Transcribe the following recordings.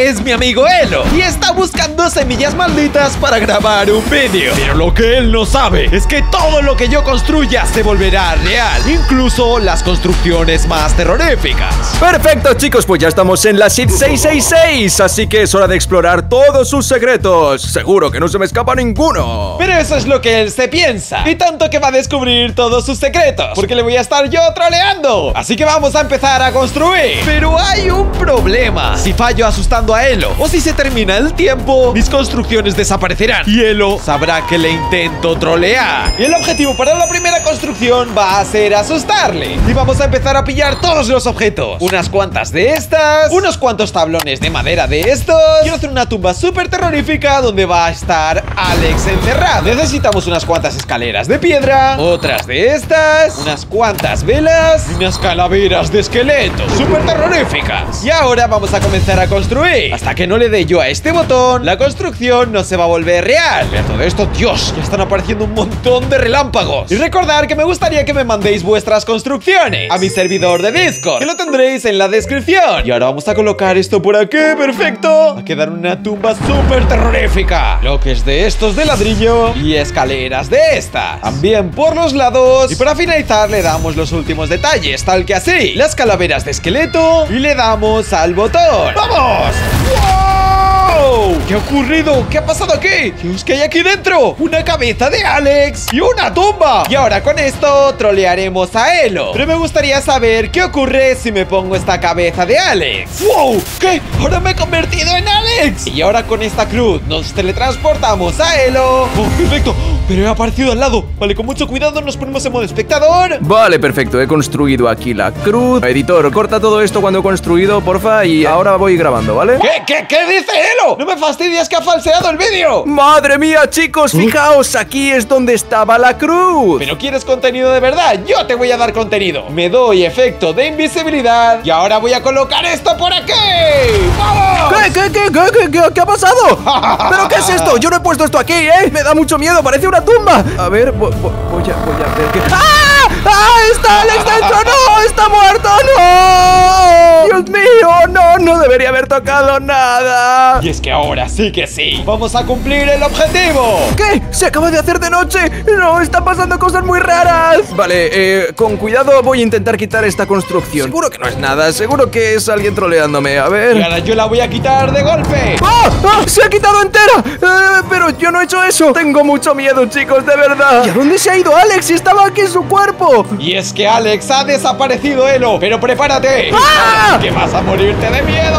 es mi amigo Elo y está buscando semillas malditas para grabar un vídeo. Pero lo que él no sabe es que todo lo que yo construya se volverá real, incluso las construcciones más terroríficas. Perfecto, chicos, pues ya estamos en la Seed 666, así que es hora de explorar todos sus secretos. Seguro que no se me escapa ninguno. Pero eso es lo que él se piensa, y tanto que va a descubrir todos sus secretos, porque le voy a estar yo troleando. Así que vamos a empezar a construir. Pero hay un problema: si fallo asustando a Elo, o si se termina el tiempo, mis construcciones desaparecerán y Elo sabrá que le intento trolear. Y el objetivo para la primera construcción va a ser asustarle. Y vamos a empezar a pillar todos los objetos. Unas cuantas de estas, unos cuantos tablones de madera de estos. Quiero hacer una tumba súper terrorífica donde va a estar Alex encerrado. Necesitamos unas cuantas escaleras de piedra, otras de estas, unas cuantas velas y unas calaveras de esqueletos súper terroríficas. Y ahora vamos a comenzar a construir. Hasta que no le dé yo a este botón, la construcción no se va a volver real. Mira todo esto, Dios, ya están apareciendo un montón de relámpagos. Y recordad que me gustaría que me mandéis vuestras construcciones a mi servidor de Discord, que lo tendréis en la descripción. Y ahora vamos a colocar esto por aquí, perfecto. Va a quedar una tumba súper terrorífica. Bloques de estos de ladrillo y escaleras de estas también por los lados. Y para finalizar le damos los últimos detalles, tal que así, las calaveras de esqueleto, y le damos al botón. ¡Vamos! ¡Wow! ¿Qué ha ocurrido? ¿Qué ha pasado aquí? Dios, ¿qué hay aquí dentro? Una cabeza de Alex y una tumba. Y ahora con esto trolearemos a Elo. Pero me gustaría saber qué ocurre si me pongo esta cabeza de Alex. ¡Wow! ¿Qué? Ahora me he convertido en Alex. Y ahora con esta cruz nos teletransportamos a Elo. ¡Oh, perfecto! Pero he aparecido al lado. Vale, con mucho cuidado nos ponemos en modo espectador. Vale, perfecto, he construido aquí la cruz. Editor, corta todo esto cuando he construido, porfa. Y ahora voy grabando, ¿vale? ¿Qué dice Elo? ¡No me fastidies, que ha falseado el vídeo! ¡Madre mía, chicos! Fijaos, aquí es donde estaba la cruz. ¿Pero quieres contenido de verdad? Yo te voy a dar contenido. Me doy efecto de invisibilidad y ahora voy a colocar esto por aquí. ¡Vamos! ¿Qué ha pasado? ¿Pero qué es esto? Yo no he puesto esto aquí, ¿eh? Me da mucho miedo, parece una tumba. A ver, voy a ver qué... ¡Ah! ¡Ah! ¡Está Alex dentro! ¡No! ¡Está muerto! ¡No! ¡Dios mío! No debería haber tocado nada. Y es que ahora sí que sí, vamos a cumplir el objetivo. ¿Qué? ¿Se acaba de hacer de noche? No, están pasando cosas muy raras. Vale, con cuidado voy a intentar quitar esta construcción. Seguro que no es nada, seguro que es alguien troleándome. A ver... Y ahora yo la voy a quitar de golpe. ¡Ah! ¡Ah! ¡Se ha quitado entera! Pero yo no he hecho eso. Tengo mucho miedo, chicos, de verdad. ¿Y a dónde se ha ido Alex? Estaba aquí en su cuerpo. Y es que Alex ha desaparecido, Elo. Pero prepárate. ¡Ah! Que vas a morirte de miedo.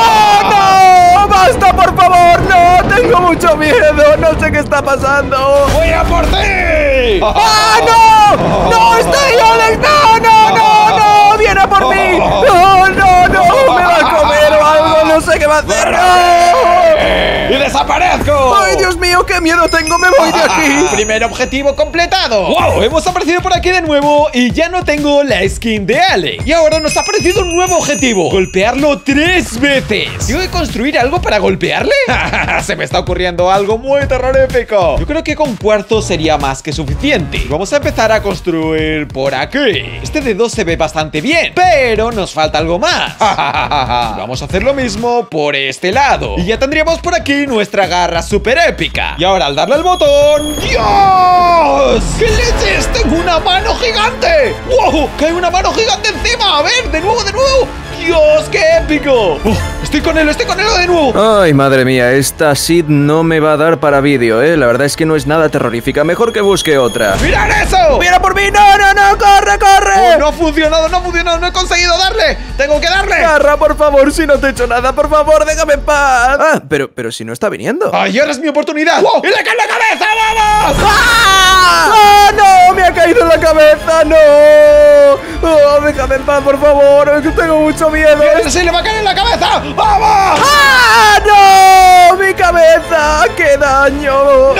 ¡No! ¡Basta, por favor! ¡No! Tengo mucho miedo. No sé qué está pasando. ¡Voy a por ti! ¡Ah, no! ¡No! ¡Está ahí, Alex! ¡No! ¡Viene a por mí! ¡No! ¡Me va a comer o algo! ¡No sé qué va a hacer! ¡No! ¡Y desaparezco! ¡Ay, Dios mío! ¡Qué miedo tengo! ¡Me voy de aquí! Primer objetivo completado. ¡Wow! Hemos aparecido por aquí de nuevo y ya no tengo la skin de Alex. Y ahora nos ha aparecido un nuevo objetivo: golpearlo 3 veces. ¿Tengo que construir algo para golpearle? Se me está ocurriendo algo muy terrorífico. Yo creo que con cuarzo sería más que suficiente. Vamos a empezar a construir por aquí. Este de 2 se ve bastante bien, pero nos falta algo más. Vamos a hacer lo mismo por este lado y ya tendríamos por aquí nuestra garra super épica. Y ahora al darle al botón... ¡Dios! ¿Qué leches? ¡Tengo una mano gigante! ¡Wow! ¡Que hay una mano gigante encima! A ver, de nuevo. ¡Dios, qué épico! Estoy con él de nuevo. Ay, madre mía, esta Seed no me va a dar para vídeo, La verdad es que no es nada terrorífica. Mejor que busque otra. ¡Mirad eso! ¡Mira por mí! ¡No! ¡Corre! No ha funcionado, no he conseguido darle. ¡Tengo que darle! Garra, por favor, si no te he hecho nada, por favor, déjame en paz. Ah, pero si no está viniendo. ¡Ay, ahora es mi oportunidad! ¡Oh! ¡Y le cae en la cabeza! ¡Vamos! ¡Ah! ¡Ah, no! ¡Me ha caído en la cabeza! ¡No! ¡Oh, déjame en paz, por favor! Es que tengo mucho miedo. ¡Se le va a caer en la cabeza! ¡Vamos! ¡Ah, no! ¡Mi cabeza! ¡Qué daño! ¡No!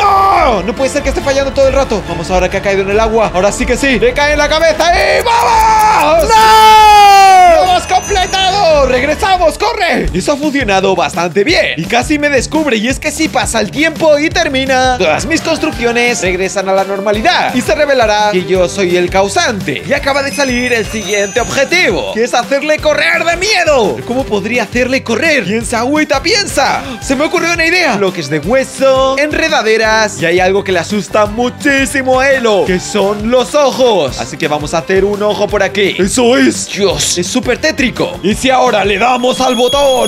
¡Oh! No puede ser que esté fallando todo el rato. Vamos, ahora que ha caído en el agua. Ahora sí que sí. ¡Le cae en la cabeza! ¡Y vamos! ¡No! ¡Lo hemos completado! ¡Regresamos! ¡Corre! Eso ha funcionado bastante bien. Y casi me descubre. Y es que si pasa el tiempo y termina, todas mis construcciones regresan a la normalidad. Y se revelará que yo soy el causante. Y acaba de salir el siguiente objetivo, que es hacerle correr de miedo. ¿Cómo podría hacerle correr? Piensa, agüita, piensa. Se me ocurrió una idea. Bloques de hueso, enredaderas. Y hay algo que le asusta muchísimo a Elo, que son los ojos. Así que vamos a hacer un ojo por aquí. ¡Eso es! ¡Dios! Es súper tétrico. ¿Y si ahora le damos al botón?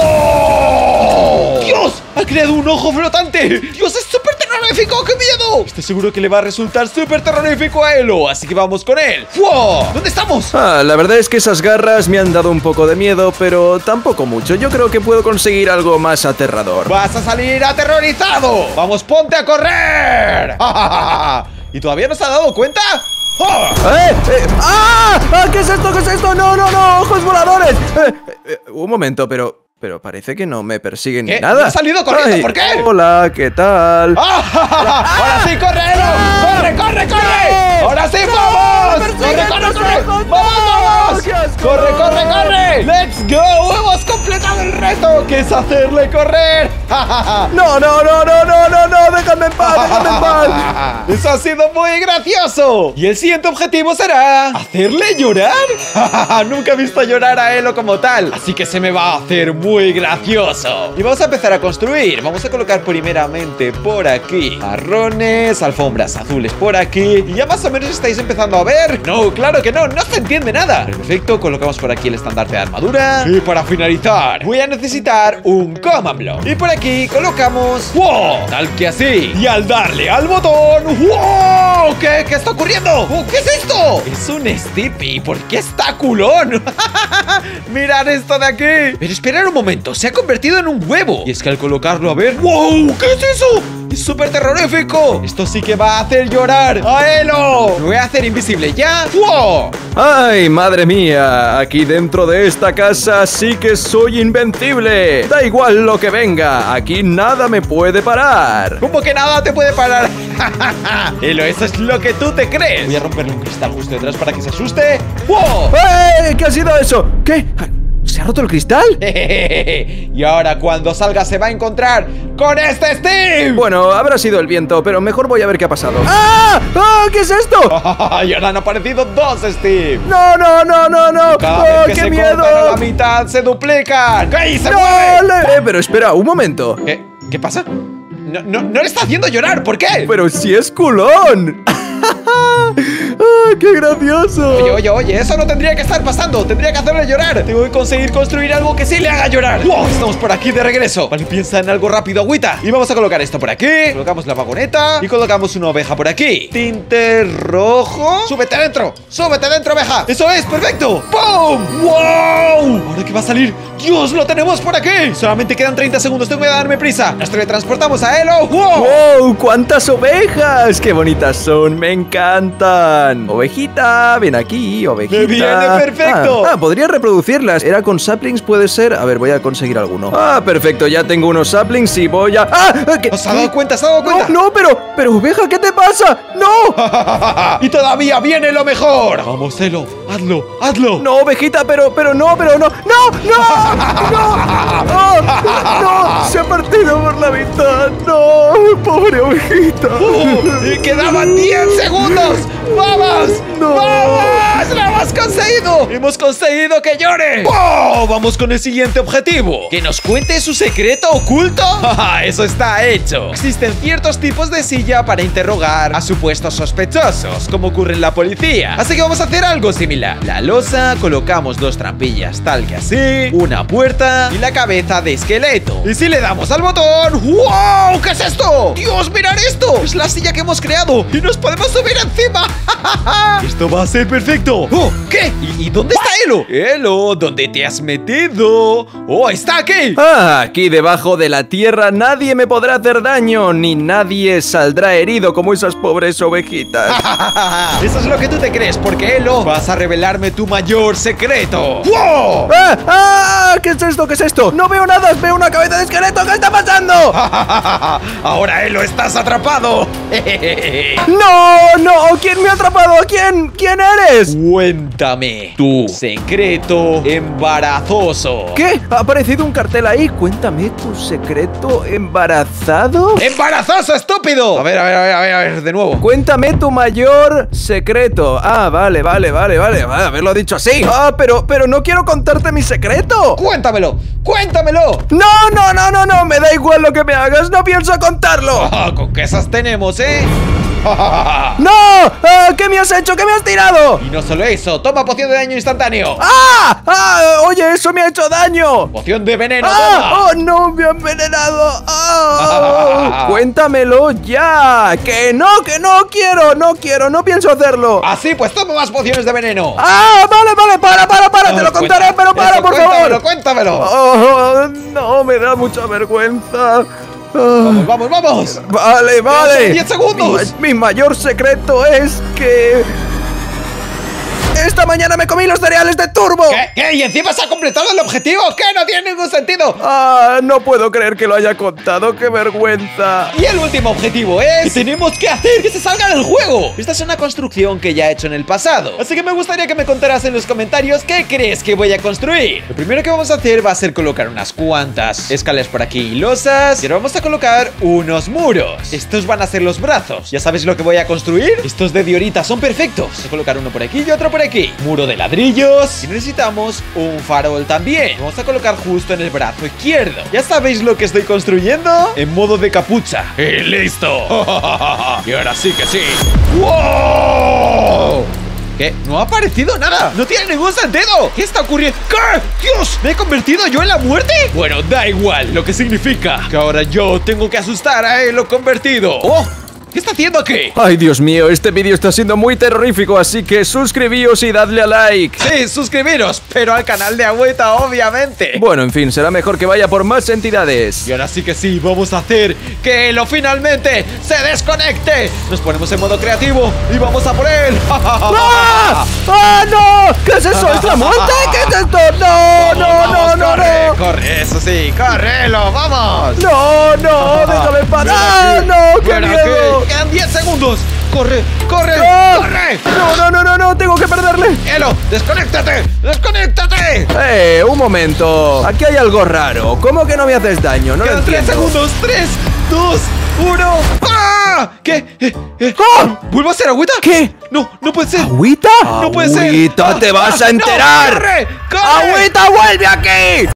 ¡Wow! ¡Dios! ¡Ha creado un ojo flotante! ¡Dios, es súper terrorífico! ¡Qué miedo! Estoy seguro que le va a resultar súper terrorífico a Elo, así que vamos con él. ¡Wow! ¿Dónde estamos? La verdad es que esas garras me han dado un poco de miedo, pero tampoco mucho. Yo creo que puedo conseguir algo más aterrador. ¡Vas a salir aterrorizado! ¡Vamos, ponte a correr! ¿Y todavía no se ha dado cuenta? ¡Oh! ¿Qué es esto? ¿Qué es esto? ¡No, no, no! ¡Ojos voladores! Un momento, pero parece que no me persiguen ni nada. ¿Has salido corriendo? ¿Por qué? Hola, ¿qué tal? ¡Ahora sí, corre, Elo! ¡Corre, corre, corre! ¡Ahora sí, vamos! ¡Corre, corre, corre! ¡Vamos! ¡Corre, corre, corre! ¡Let's go! ¡Hemos completado el reto! Que es hacerle correr. ¡No, no, no, no, no, no, no! ¡Déjame en paz, déjame en paz! ¡Eso ha sido muy gracioso! Y el siguiente objetivo será ¿hacerle llorar? Nunca he visto llorar a Elo como tal, así que se me va a hacer muy gracioso. Y vamos a empezar a construir. Vamos a colocar primeramente por aquí marrones, alfombras azules por aquí. Y ya más o menos estáis empezando a ver. No, claro que no, no se entiende nada. Perfecto, colocamos por aquí el estandarte de armadura. Y para finalizar voy a necesitar un command block. Y por aquí colocamos ¡wow! Tal que así. Y al darle al botón ¡wow! ¿Qué está ocurriendo? ¿Qué es esto? Es un Stimpy. ¿Por qué está culón? Mirad esto de aquí. Pero esperad un momento, se ha convertido en un huevo. Y es que al colocarlo, a ver... ¡Wow! ¿Qué es eso? ¡Es súper terrorífico! Esto sí que va a hacer llorar a Elo. Lo voy a hacer invisible ya. ¡Wow! ¡Ay, madre mía! Aquí dentro de esta casa sí que soy invencible. Da igual lo que venga, aquí nada me puede parar. ¿Cómo que nada te puede parar? Elo, eso es lo que tú te crees. Voy a romperle un cristal justo detrás para que se asuste. ¡Wow! ¿Qué ha sido eso? ¿Qué? ¿Se ha roto el cristal? Y ahora cuando salga se va a encontrar con este Steve. Bueno, habrá sido el viento, pero mejor voy a ver qué ha pasado. ¿Qué es esto? Y ahora han aparecido dos Steve. No, no, no, no, no. Cada vez que ¡Qué se miedo! cortan a la mitad se duplican. ¡Ey, se ¡No! mueve! Pero espera, un momento. ¿Qué pasa? No le está haciendo llorar, ¿por qué? Pero si es culón. ¡Qué gracioso! Oye, eso no tendría que estar pasando. Tendría que hacerle llorar. Tengo que conseguir construir algo que sí le haga llorar. ¡Wow! Estamos por aquí de regreso. Vale, piensa en algo rápido, agüita. Y vamos a colocar esto por aquí. Colocamos la vagoneta y colocamos una oveja por aquí. Tinte rojo. ¡Súbete dentro! ¡Súbete dentro, oveja! ¡Eso es! ¡Perfecto! ¡Pum! ¡Wow! ¿Ahora qué va a salir? ¡Dios! ¡Lo tenemos por aquí! Solamente quedan 30 segundos. Tengo que darme prisa. Nos teletransportamos a Elo. ¡Wow! ¡Wow! ¡Cuántas ovejas! ¡Qué bonitas son! ¡Me encantan! Ovejita, ven aquí, ovejita. ¡Me viene perfecto! Podría reproducirlas. ¿Era con saplings? Puede ser. A ver, voy a conseguir alguno. Perfecto, ya tengo unos saplings y voy a... ¿Os ha dado cuenta? ¿Se ha dado cuenta? No, pero oveja, ¿qué te pasa? ¡No! ¡Y todavía viene lo mejor! Vamos, Elo, hazlo. No, ovejita, pero no. ¡No! Se ha partido por la mitad. ¡No! ¡Pobre ovejita! ¡Y quedaban 10 segundos! ¡Vamos! ¡No! ¡Vamos! ¡Lo hemos conseguido! ¡Hemos conseguido que llore! ¡Wow! Vamos con el siguiente objetivo. ¿Que nos cuente su secreto oculto? ¡Eso está hecho! Existen ciertos tipos de silla para interrogar a supuestos sospechosos, como ocurre en la policía. Así que vamos a hacer algo similar. La losa, colocamos dos trampillas tal que así, una puerta y la cabeza de esqueleto. Y si le damos al botón... ¡Wow! ¿Qué es esto? ¡Dios, mirad esto! Es la silla que hemos creado y nos podemos subir encima. Esto va a ser perfecto. Elo, ¿qué? ¿Y dónde está Elo? Elo, ¿dónde te has metido? ¡Oh, está aquí! Ah, aquí debajo de la tierra nadie me podrá hacer daño, ni nadie saldrá herido como esas pobres ovejitas. Eso es lo que tú te crees, porque Elo, vas a revelarme tu mayor secreto. ¡Wow! ¿Qué es esto? ¿Qué es esto? No veo nada, veo una cabeza de esqueleto. ¿Qué está pasando? Ahora Elo, estás atrapado. No, ¿quién me ha atrapado? ¿Quién eres? Cuéntame tu secreto embarazoso. ¿Qué? Ha aparecido un cartel ahí. Cuéntame tu secreto embarazado. ¡Embarazoso, estúpido! A ver, de nuevo. Cuéntame tu mayor secreto. Ah, vale, haberlo dicho así. Ah, pero no quiero contarte mi secreto. ¡Cuéntamelo! No, me da igual lo que me hagas, no pienso contarlo. Con que esas tenemos, ¿eh? ¡No! ¿Qué me has hecho? ¿Qué me has tirado? Y no solo eso, toma poción de daño instantáneo. Oye, eso me ha hecho daño. Poción de veneno, toma. ¡Oh, no! ¡Me han envenenado! Cuéntamelo ya. Que no quiero, no pienso hacerlo. Así, pues toma más pociones de veneno. Vale, para, te lo contaré, pero para, por favor. Cuéntamelo. No, me da mucha vergüenza. Vamos. Vale. 10 segundos. Mi mayor secreto es que esta mañana me comí los cereales de Turbo. ¿Qué? ¿Y encima se ha completado el objetivo? ¿Qué? No tiene ningún sentido. No puedo creer que lo haya contado. ¡Qué vergüenza! Y el último objetivo es que tenemos que hacer que se salga del juego. Esta es una construcción que ya he hecho en el pasado, así que me gustaría que me contaras en los comentarios qué crees que voy a construir. Lo primero que vamos a hacer va a ser colocar unas cuantas escaleras por aquí y losas. Y ahora vamos a colocar unos muros. Estos van a ser los brazos. ¿Ya sabes lo que voy a construir? Estos de diorita son perfectos. Voy a colocar uno por aquí y otro por aquí. Muro de ladrillos. Y necesitamos un farol también. Vamos a colocar justo en el brazo izquierdo. ¿Ya sabéis lo que estoy construyendo? En modo de capucha. ¡Y listo! Y ahora sí que sí. ¡Wow! ¿Qué? No ha aparecido nada. No tiene ningún sentido. ¿Qué está ocurriendo? ¿Qué? ¡Dios! ¿Me he convertido yo en la muerte? Bueno, da igual. Lo que significa que ahora yo tengo que asustar a él lo convertido. ¡Oh! ¿Qué está haciendo aquí? Ay, Dios mío, este vídeo está siendo muy terrorífico, así que suscribíos y dadle a like. Sí, suscribiros, pero al canal de Agüita, obviamente. Bueno, en fin, será mejor que vaya por más entidades. Y ahora sí que sí, vamos a hacer que Elo finalmente se desconecte. Nos ponemos en modo creativo y vamos a por él. ¡No! ¿Qué es eso? ¿Es la muerte? ¿Qué es esto? No. Corre, eso sí, córrelo, vamos. No, déjame parar. No, qué miedo. Quedan 10 segundos. Corre. No, tengo que perderle. Elo, desconéctate. Un momento. Aquí hay algo raro. ¿Cómo que no me haces daño? No lo Quedan 3 entiendo. segundos. 3, 2, 1. ¡Ah! ¿Qué? ¿Vuelvo a ser agüita? ¿Qué? No puede ser. ¿Agüita? No puede ser. Agüita, te vas a enterar. ¡Corre! ¡Agüita, vuelve aquí!